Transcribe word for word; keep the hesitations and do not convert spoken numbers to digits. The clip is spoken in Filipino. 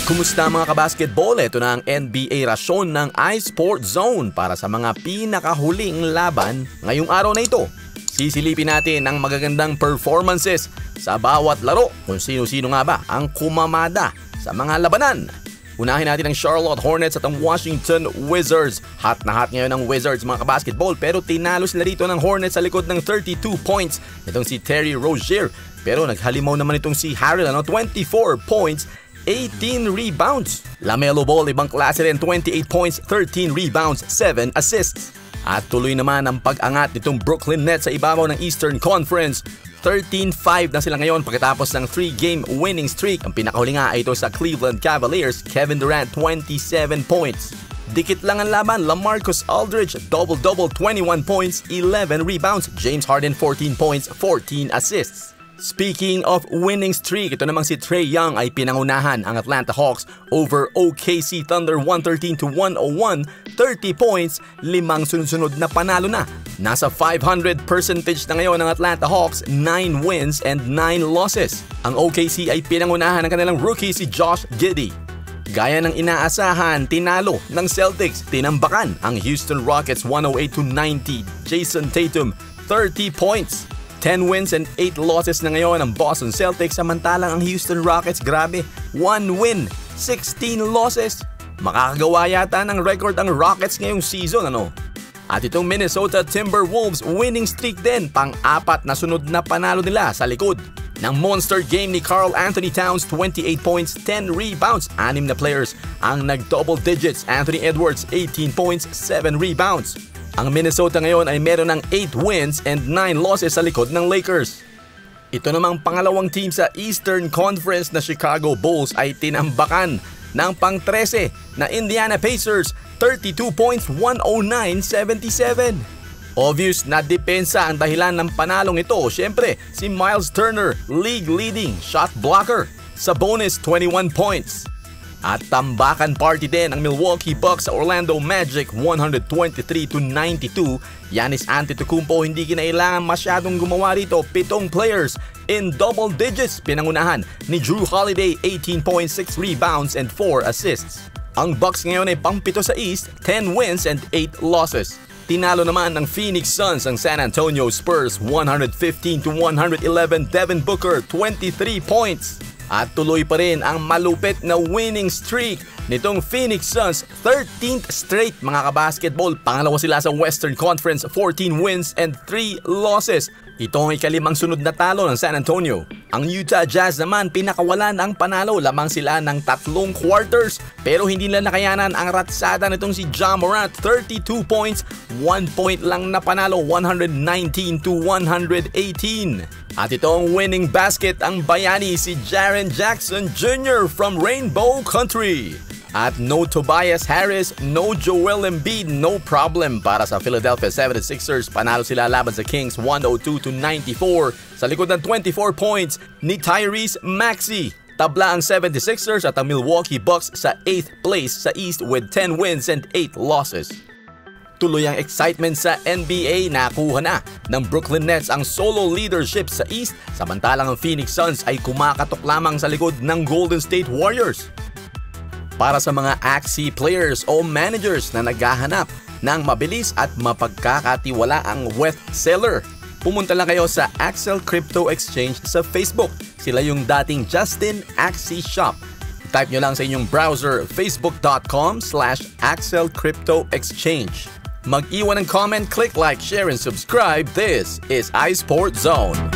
Kumusta mga kabasketball? Ito na ang N B A rasyon ng iSport Zone para sa mga pinakahuling laban ngayong araw na ito. Sisilipin natin ang magagandang performances sa bawat laro kung sino-sino nga ba ang kumamada sa mga labanan. Unahin natin ang Charlotte Hornets at ang Washington Wizards. Hot na hot ngayon ang Wizards mga kabasketball, pero tinalo sila rito ng Hornets sa likod ng thirty-two points. Itong si Terry Rozier, pero naghalimaw naman itong si Harrell, ano, twenty-four points, eighteen rebounds. LaMelo Ball, ibang klase rin, twenty-eight points, thirteen rebounds, seven assists. At tuloy naman ang pag-angat nitong Brooklyn Nets sa ibabaw ng Eastern Conference. thirteen five na sila ngayon pagkatapos ng three game winning streak. Ang pinakahuli nga ay ito sa Cleveland Cavaliers, Kevin Durant, twenty-seven points. Dikit lang ang laban, LaMarcus Aldridge, double-double, twenty-one points, eleven rebounds. James Harden, fourteen points, fourteen assists. Speaking of winning streak, ito namang si Trae Young ay pinangunahan ang Atlanta Hawks over O K C Thunder one thirteen to one oh one, thirty points, limang sunod-sunod na panalo na. Nasa five hundred percentage na ngayon ang Atlanta Hawks, nine wins and nine losses. Ang O K C ay pinangunahan ng kanilang rookie si Josh Giddey. Gaya ng inaasahan, tinalo ng Celtics, tinambakan ang Houston Rockets one oh eight to ninety. Jason Tatum, thirty points. ten wins and eight losses na ngayon ang Boston Celtics, samantalang ang Houston Rockets, grabe, one win, sixteen losses. Makakagawa yata ng record ang Rockets ngayong season, ano? At itong Minnesota Timberwolves, winning streak din, pang-apat na sunod na panalo nila sa likod ng monster game ni Karl Anthony Towns, twenty-eight points, ten rebounds. Anim na players ang nag-double digits. Anthony Edwards, eighteen points, seven rebounds. Ang Minnesota ngayon ay meron ng eight wins and nine losses sa likod ng Lakers. Ito namang pangalawang team sa Eastern Conference na Chicago Bulls ay tinambakan ng pang-thirteen na Indiana Pacers, thirty-two points, one oh nine seventy-seven. Obvious na depensa ang dahilan ng panalong ito. Siyempre, si Miles Turner, league-leading shot blocker. Sabonis, twenty-one points. At tambakan party din ang Milwaukee Bucks sa Orlando Magic, one twenty-three to ninety-two. Giannis Antetokounmpo hindi kinailangan masyadong gumawa rito, pitong players in double digits pinangunahan ni Jrue Holiday, eighteen points, six rebounds and four assists. Ang Bucks ngayon ay pang-pito sa East, ten wins and eight losses. Tinalo naman ng Phoenix Suns ang San Antonio Spurs, one fifteen to one eleven. Devin Booker, twenty-three points. At tuloy pa rin ang malupit na winning streak nitong Phoenix Suns, thirteenth straight mga kabasketball. Pangalawa sila sa Western Conference, fourteen wins and three losses. Ito ang ikalimang sunod na talo ng San Antonio. Ang Utah Jazz naman pinakawalan ang panalo, lamang sila ng tatlong quarters. Pero hindi nila nakayanan ang ratsada nitong si Ja Morant, thirty-two points, one point lang na panalo, one nineteen to one eighteen. At ito ang winning basket, ang bayani si Jaren Jackson Junior from Rainbow Country. At no Tobias Harris, no Joel Embiid, no problem para sa Philadelphia seventy-sixers. Panalo sila laban sa Kings, one oh two to ninety-four. Sa likod ng twenty-four points ni Tyrese Maxey. Tabla ang seventy-sixers at ang Milwaukee Bucks sa eighth place sa East with ten wins and eight losses. Tuloy ang excitement sa N B A, nakuha na ng Brooklyn Nets ang solo leadership sa East, samantalang ang Phoenix Suns ay kumakatok lamang sa likod ng Golden State Warriors. Para sa mga Axie players o managers na naghahanap ng mabilis at mapagkakatiwalaang wealth seller, pumunta lang kayo sa Axel Crypto Exchange sa Facebook. Sila yung dating Justin Axie Shop. Type nyo lang sa inyong browser facebook.com slash Axel Crypto Exchange. Mag-iwan ng comment, click like, share, and subscribe. This is iSport Zone.